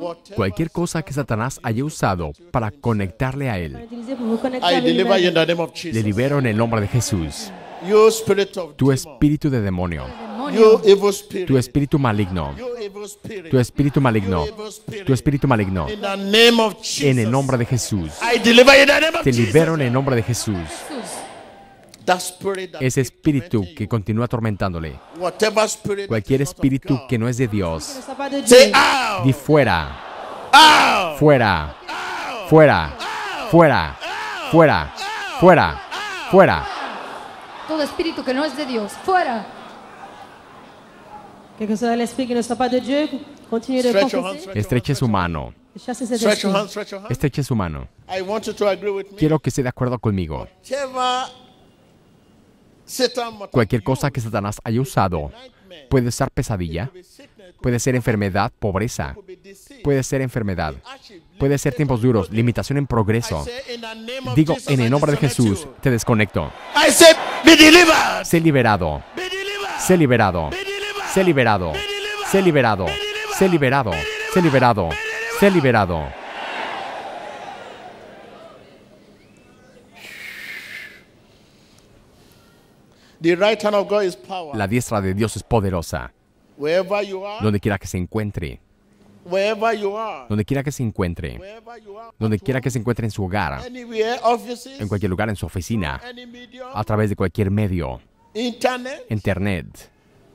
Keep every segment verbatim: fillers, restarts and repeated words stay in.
Cualquier cosa que Satanás haya usado para conectarle a él, I deliver you in the name of le Jesus. libero en el nombre de Jesús. You spirit of Tu demon. espíritu de demonio, You evil spirit. tu espíritu maligno, You evil spirit. tu espíritu maligno, You evil spirit. tu espíritu maligno, In the name of Jesus. en el nombre de Jesús. I deliver you in the name of Te Jesus. libero en el nombre de Jesús. That spirit that Ese keeps espíritu tormenting que you. continúa atormentándole, Whatever spirit cualquier is not of espíritu God. que no es de Dios, Say out. di fuera, Out. fuera, fuera, fuera, fuera, fuera, fuera. Todo espíritu que no es de Dios, fuera. Quel que soit l'esprit qui ne soit pas de Dieu, continuez de Stretch your hand. confesser. Stretch your Estreche hand. su mano, Chassez cet Stretch your esprit. hand. Stretch your hand. estreche su mano. I want you to agree with me. Quiero que esté de acuerdo conmigo. Whatever Satan might Cualquier have cosa que used, Satanás haya usado, nightmare, puede ser pesadilla, could be sickness, puede ser enfermedad, pobreza, could be disease, puede ser enfermedad, hardship, puede ser tiempos duros, limitación en I progreso. say in the name of Digo, Jesus, en I el nombre de disconnect Jesús, you. te desconecto. I say be delivered. Sé liberado, Be delivered. sé liberado, Be delivered. sé liberado, Be delivered. sé liberado, sé liberado, sé liberado, sé liberado. The right hand of God is power. La diestra de Dios es poderosa. Wherever you are, Donde quiera que se encuentre, wherever you are, donde quiera que se encuentre, wherever you are, donde quiera que se encuentre en su hogar, anywhere, offices, en cualquier lugar, en su oficina, any medium, a través de cualquier medio, internet, internet,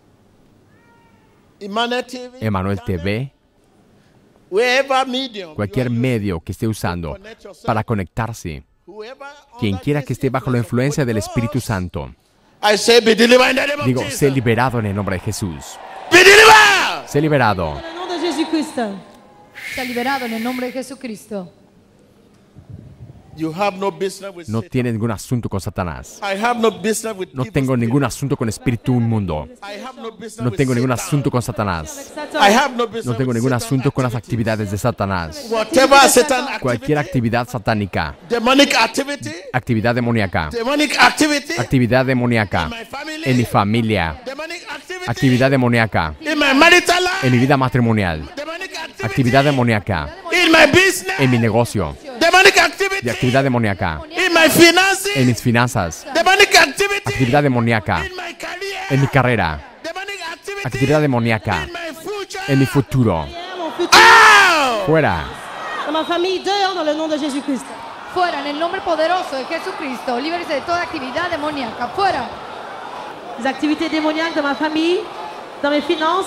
Emmanuel T V, Emanuel T V, wherever medium, cualquier you are medio que esté usando para conectarse, using, whoever quien under quiera this que esté bajo la influencia del Holy Espíritu Ghost, Santo, I say be delivered in the name of digo, Jesus. sé liberado en el nombre de Jesús. Be delivered. Sé liberado. Dans le nom de Jésus-Christ. Está liberado en el nombre de Jesucristo. You have no business with No Satan. tiene ningún asunto con Satanás. I have no business with No evil tengo spirit. ningún asunto con espíritu inmundo. I have no business No with tengo ningún Satan. asunto con Satanás. I have no business No tengo with ningún Satan asunto con las activities. actividades de Satanás. Whatever Satan activity, Cualquier actividad satánica, demonic activity, actividad demoníaca, demonic activity actividad demoníaca in my family, en mi familia, demonic activity, actividad demoníaca in my marital life, en mi vida matrimonial, demonic activity, actividad demoníaca in my business, en mi negocio, demonic activity, de actividad demoníaca in my finances, en mis finanzas, demonic activity, actividad demoníaca in my career, en mi carrera, demonic activity, actividad demoníaca in my future, en mi futuro. Mon futur, out! Fuera, dans ma famille, dehors dans le nom de Jésus-Christ. Fuera en el nombre poderoso de Jesucristo. Líbrese de toda actividad demoníaca. Fuera. Les activités démoniaques dans ma famille, dans mes finances.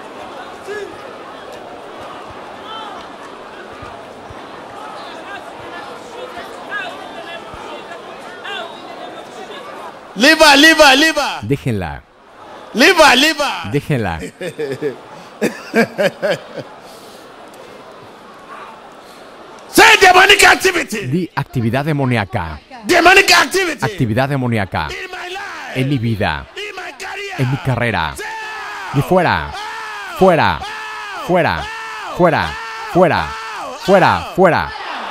Leave her, leave her, leave her, déjenla, leave her, leave her. déjenla. Say demonic activity, Di actividad demoníaca, demonic activity actividad demoníaca in my life, en mi vida, in my career, en mi carrera. Di fuera, fuera, fuera, fuera, fuera, fuera, fuera.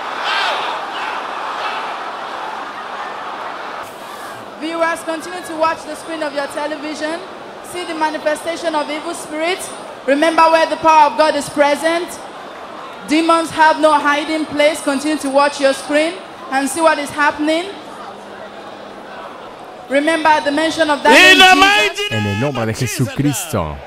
Viewers, continue to watch the screen of your television. See the manifestation of evil spirits. Remember where the power of God is present. Demons have no hiding place. Continue to watch your screen and see what is happening. Remember at the mention of that in the name, Jesus, mighty En name el nombre de of Jesus. Jesucristo.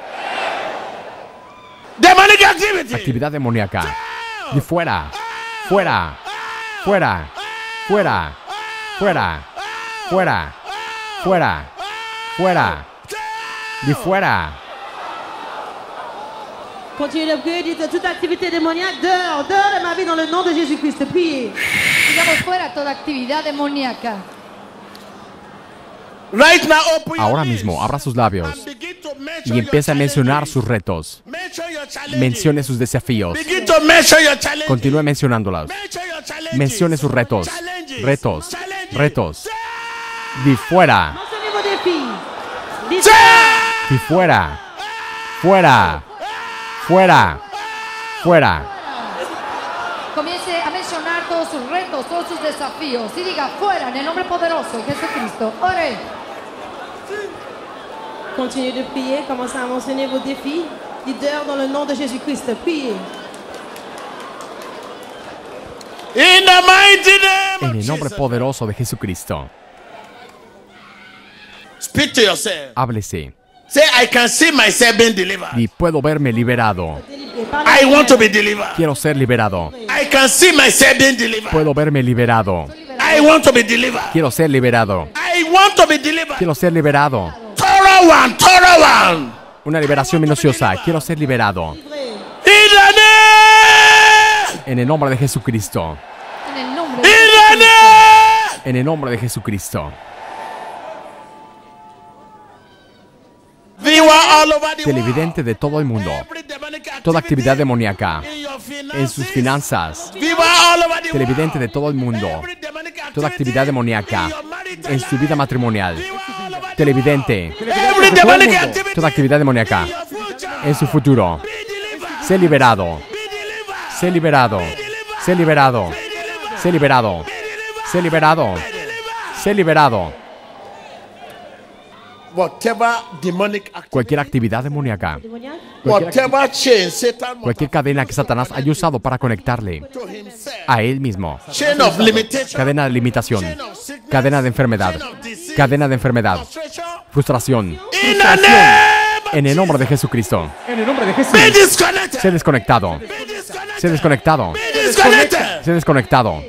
Demonic activity. Actividad demoníaca. Di fuera, fuera, fuera, fuera, fuera, fuera, fuera, fuera. Di fuera. Continuez de prier, dites toute activité démoniaque dehors, dehors de ma vie dans le nom de Jésus-Christ. Priez. Digamos fuera toda actividad demoníaca. Right now, open your Ahora lips mismo, abra sus labios and begin to mention y empieza a your mencionar challenges. sus retos. Mention your challenges. Mencione sus desafíos. Begin to mention your challenges. Continúe mencionándolos. Mention your challenges. Mencione sus retos. Challenges. Retos. Challenges. Retos. Di fuera. Mentionnez vos défis. Dites Di fuera. Fuera. Fuera. Fuera. Comience a mencionar todos sus retos, todos sus desafíos. Y diga fuera en el nombre poderoso de Jesucristo. Ore. Continuez de prier, commencez à mentionner vos défis. Dites dehors dans le nom de Jésus-Christ. Priez. In the mighty name En of el nombre Jesus. poderoso de Jesucristo. Speak to yourself. Háblese. Say, I can see myself being delivered. Y puedo verme liberado. I want to be delivered. Quiero ser liberado. I can see myself being delivered. Puedo verme liberado. I want to be delivered. Quiero ser liberado. I want to be delivered. Quiero ser liberado. Thorough one, thorough one. Una liberación minuciosa. Quiero ser liberado. In the name. En el nombre de Jesucristo. En el nombre In de the name. En el nombre de Jesucristo. We were all over the world. Televidente de todo el mundo. Every demonic activity Toda actividad demoníaca. in your En sus finances. finanzas. We were all over the Televidente de world. todo el mundo. Every demonic Toda activity actividad demoníaca. in your marital En su vida life. matrimonial. We were all over the Televidente. world. Every demonic activity Toda actividad demoníaca. in your future. En su futuro. Be delivered. Sé liberado. Be delivered. Sé liberado. Sé liberado. Sé liberado. Sé liberado. Sé liberado. Whatever demonic activity, Cualquier actividad demoníaca. whatever chain Satan Cualquier cadena que Satanás haya usado para conectarle to himself, a él mismo. chain of limitation, Cadena de limitación. chain of sickness, Cadena de enfermedad. chain of disease, Cadena de enfermedad. frustration. Frustración. In the name of En el nombre de Jesucristo. be disconnected. Sé desconectado. Be disconnected. Sé desconectado. Be disconnected. Sé desconectado.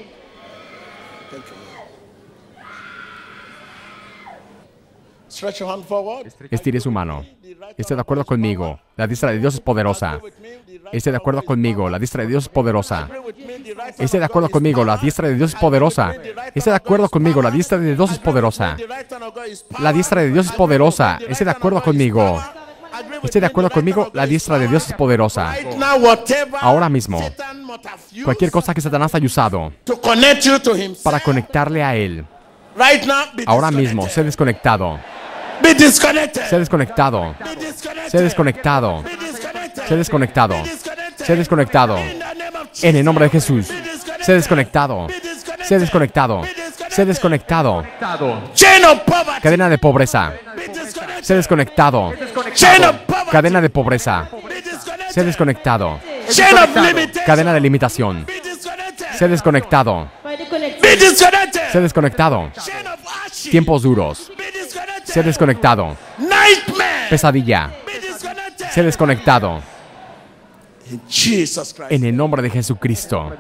Stretch your hand forward. Estire su mano. Esté de acuerdo conmigo. La diestra de Dios es poderosa. Esté de acuerdo conmigo. La diestra de Dios es poderosa. Esté de acuerdo conmigo. La diestra de Dios es poderosa. Esté de acuerdo conmigo. La diestra de Dios es poderosa. La diestra de Dios es poderosa. Esté de acuerdo conmigo. Esté de acuerdo conmigo. La diestra de Dios es poderosa. Now, whatever Ahora mismo. Satan must have used Cualquier cosa que Satanás haya usado to connect you to himself, para conectarle a él. right now, be Ahora mismo. Sé disconnected. desconectado. Be disconnected. Sé desconectado. Be disconnected. Sé desconectado. Be disconnected. Sé desconectado. Be disconnected. Sé desconectado. In the name of Jesus. En el nombre de Jesús. Be disconnected. Sé desconectado. Be disconnected. Sé desconectado. Be disconnected. Sé desconectado. Chain of poverty. Cadena de pobreza. Be disconnected. Sé desconectado. Chain of poverty. Cadena de pobreza. Be disconnected. Sé desconectado. Chain of limitation. Cadena de limitación. Be disconnected. Sé desconectado. Be disconnected. Sé desconectado. Chain of hardship. Tiempos duros. Be disconnected. Sé desconectado. Nightmare. Pesadilla. Be disconnected. Sé desconectado. In Jesus Christ. En el nombre de Jesucristo.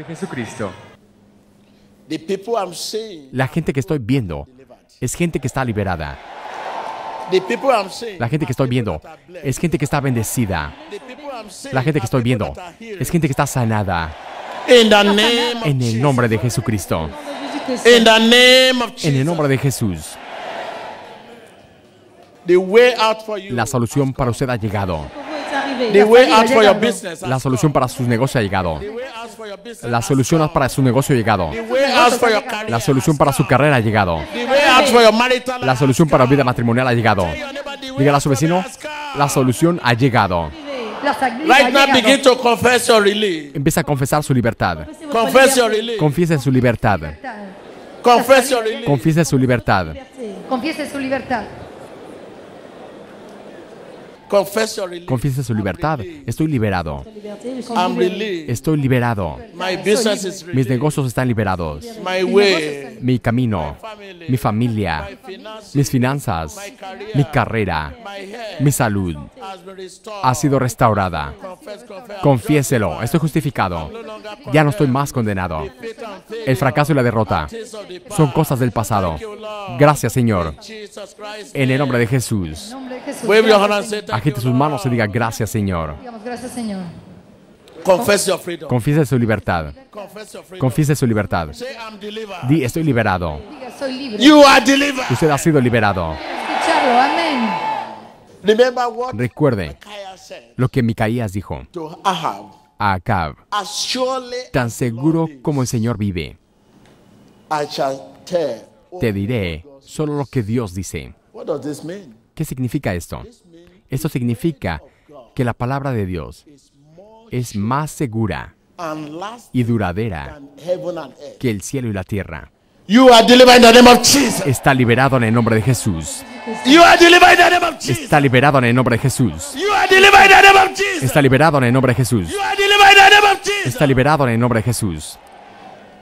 The people I'm seeing, La gente que estoy viendo es gente que está liberada. the people I'm seeing, La gente que estoy viendo es gente que está bendecida. the people I'm seeing La gente que are estoy people viendo that are healed. es gente que está sanada. In the name of En el Jesus. nombre de Jesucristo. In the name of En Jesus. el nombre de Jesús. The way out for you. La solución para usted ha llegado. The way out for your business. La solución para sus negocios ha llegado. The way out for your business. La solución para su negocio ha llegado. The way out for your career. La solución para su carrera ha llegado. The way out for your marital La life. solución para vida matrimonial ha llegado. Your neighbor, the way Dígale a out su for vecino, the scar. la solución ha llegado. La salida Right ha now, llegado. begin to confess your release. Empieza a confesar su libertad. Confess your release. Confiese su libertad. Confess your release. Confiese su libertad. Confiese su libertad. Confess your release. Confiese su libertad. Estoy liberado. I'm released. Estoy liberado. My business is Mis released. negocios están liberados. My way. Mi camino, mi familia, My finances. mis finanzas, mi carrera, My health mi salud has been restored. ha sido restaurada. Confess, confess. Confiéselo, estoy justificado. Ya no estoy más condenado. El fracaso y la derrota son cosas del pasado. Gracias, Señor. Jesus Christ. En el nombre de Jesús. En nombre de Jesús. Wave your hand and Gracias, say Señor. thank Agite sus manos y diga gracias, Señor. Digamos, gracias, Señor. Confess your freedom. Confiese su libertad. Confess your freedom. Confiese su libertad. Say I'm delivered. Di, estoy liberado. Diga, soy libre. You are delivered. Usted ha sido liberado. Escucharlo, amén. Remember what Recuerde Micaiah said lo que Micaías dijo to Ahab. a Acab. As surely Tan seguro como el Señor vive, I shall tell. te diré solo lo que Dios dice. What does this mean? ¿Qué significa esto? Esto significa que la palabra de Dios es más segura And last y duradera than heaven and earth. que el cielo y la tierra. You are delivered in the name of Jesus. Está liberado en el nombre de Jesús. You are delivered in the name of Jesus. Está liberado en el nombre de Jesús. You are delivered in the name of Jesus. Está liberado en el nombre de Jesús. You are delivered in the name of Jesus. Está liberado en el nombre de Jesús.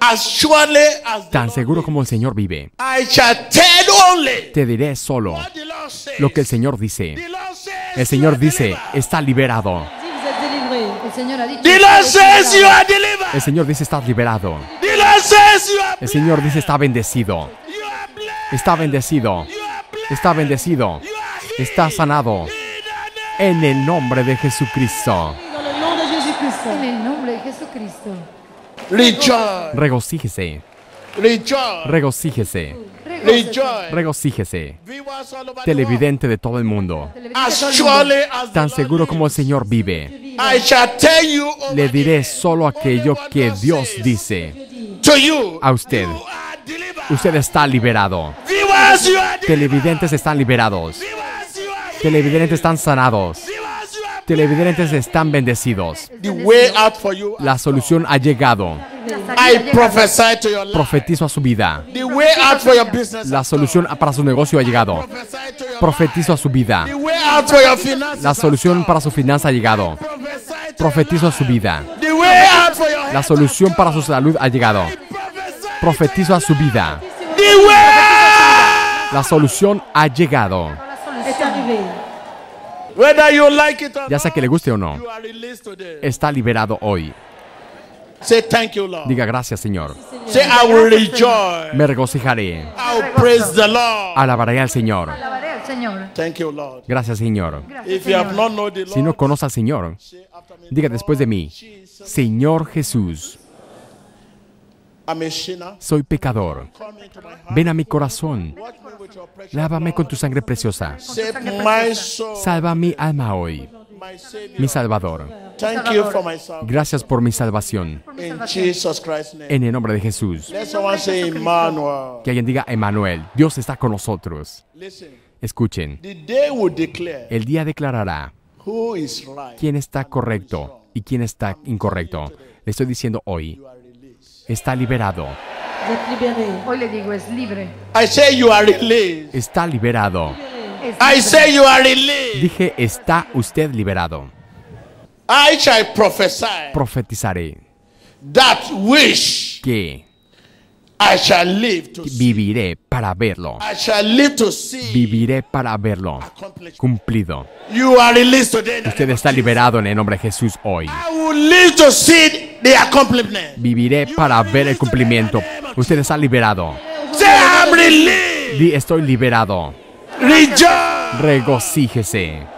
as surely as the Tan Lord seguro como el Señor vive, I shall tell only te diré solo what the Lord says. lo que el Señor dice. The Lord says El Señor you are dice, delivered. está liberado. Dit, vous êtes délivrés. El Señor ha dicho. The que Lord eres says you liberado. are delivered. El Señor dice, está liberado. The Lord says you are El Señor dice, está bendecido. You are blessed. Está bendecido. You are blessed. Está bendecido. You are healed. Está sanado. In the name En el nombre de Jesucristo. Dans le nom de Jésus-Christ. En el nombre de Jesucristo. Rejoice. Regocíjese. Rejoice. Regocíjese. Rejoice. Regocíjese. Viewers all over the world. Televidente de todo el mundo. As surely as the Tan Lord seguro como el lives, Señor vive, I shall tell you over le diré the solo aquello que Dios dice to you. a usted. You are delivered. Usted está liberado. Viewers, you are delivered. Televidentes están liberados. Viewers, you are healed. Televidentes están sanados. Viewers, you are Televidentes están bendecidos. the way out for you. La solución ha llegado. I prophesy to your life. Profetizo a su vida. The way out for your business. La solución para su negocio ha llegado. Prophesy to your Profetizo a su vida. The way out for your finances. La solución para su finanza ha llegado. Prophesy to Profetizo a su vida. your- The way out for your La solución para su salud ha llegado. Prophesy. Profetizo a su vida. The way. La solución ha llegado. Est arrivé. Whether you like it or Ya sea que le guste o no, you are released today. está liberado hoy. Say thank you, Lord. Diga gracias, Señor. Say I will rejoice. Me regocijaré. I will praise the Lord. Alabaré al Señor. Alabaré al Señor. Thank you, Lord. Gracias, Señor. Gracias, If you have Señor. not known the Si no Lord, conoce al Señor, say after me, diga después de mí, Jesus, Señor Jesús, I'm a sinner. soy pecador. Come into my heart. Ven a mi corazón. Watch me with your precious Lávame con blood. tu sangre preciosa. Save my soul, Salva mi alma hoy, my Savior. mi Salvador. Thank you for my salvation. Gracias por mi salvación. In Jesus Christ's name. En el nombre de Jesús. Let someone say Emmanuel. Que alguien diga, Emmanuel, Dios está con nosotros. Listen, Escuchen, the day will declare el día declarará who is right. quién está correcto y quién está incorrecto. Le estoy diciendo hoy, You are released. está liberado, Vous êtes libérés. Hoy le digo, es libre. I say you are released. está liberado. Es I libre. say you are released. Dije, está usted liberado. I shall prophesy Profetizaré that wish que I shall live to see. viviré para verlo. I shall live to see. Viviré para verlo. Accomplished. Cumplido. You are released today. in the Usted name of está Jesus. liberado en el nombre de Jesús hoy. I will live to see the accomplishment. Viviré para ver el cumplimiento. Usted está liberado. Say I'm released. Di, estoy liberado. Rejoice. Regocíjese.